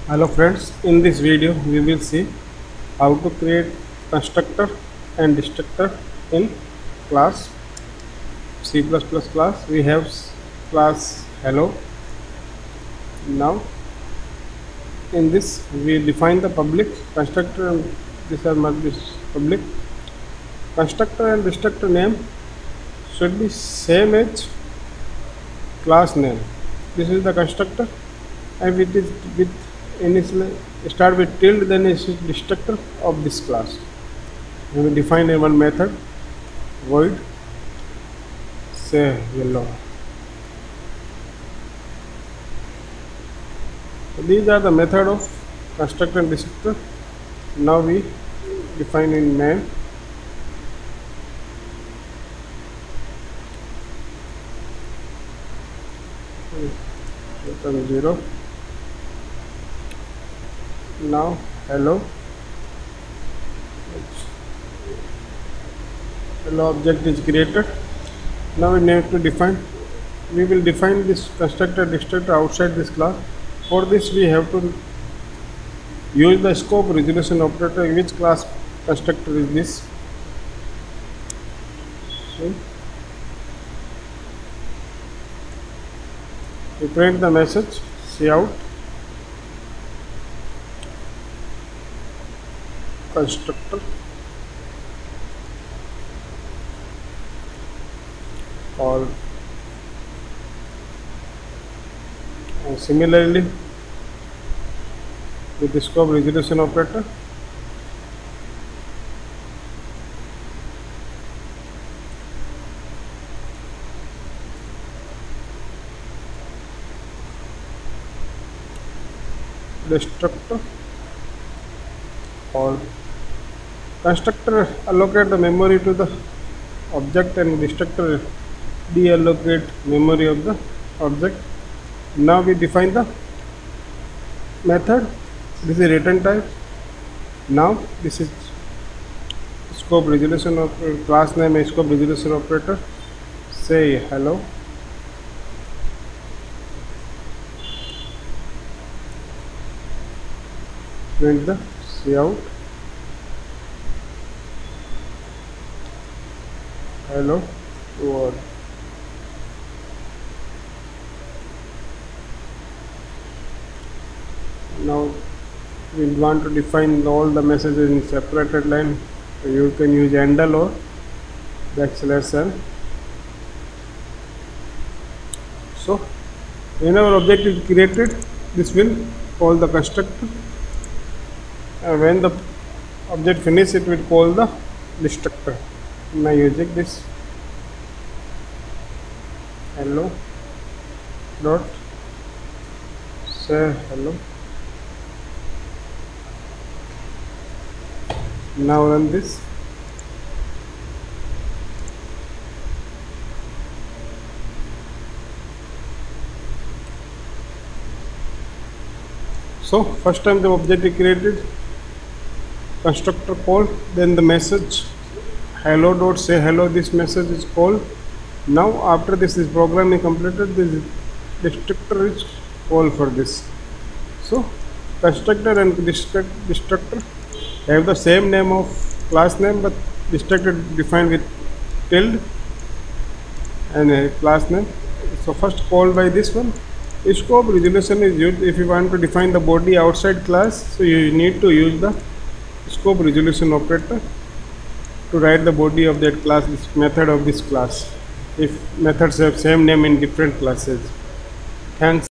Hello friends, in this video we will see how to create constructor and destructor in class C++ class. We have class hello. Now in this we define the public constructor and this must be public. Constructor and destructor name should be same as class name. This is the constructor and it is with initially start with tilde, then it is destructor of this class. We will define in one method void say yellow. So these are the method of constructor and destructor. Now we define in main return 0. Now hello object is created. Now we need to define, we will define this constructor destructor outside this class. For this we have to use the scope resolution operator. Which class constructor is this? See? We print the message cout constructor or similarly with the scope resolution operator destructor or constructor allocate the memory to the object and destructor deallocate memory of the object. Now we define the method. This is return type. Now this is scope resolution of class name is scope resolution operator. Say hello. Print the cout hello world. Now we want to define all the messages in separated line. So you can use handle or \n. So when our object is created, this will call the constructor, and when the object finishes, it will call the destructor. Now using this hello dot say hello. Now run this. So first time the object is created, constructor called, then the message hello dot say hello, this message is called. Now after this program is completed, this destructor is called for this. So constructor and destructor have the same name of class name, but destructor defined with tilde and a class name. So first called by this one. Scope resolution is used if you want to define the body outside class. So you need to use the scope resolution operator to write the body of that class, this method of this class, if methods have same name in different classes. Thanks.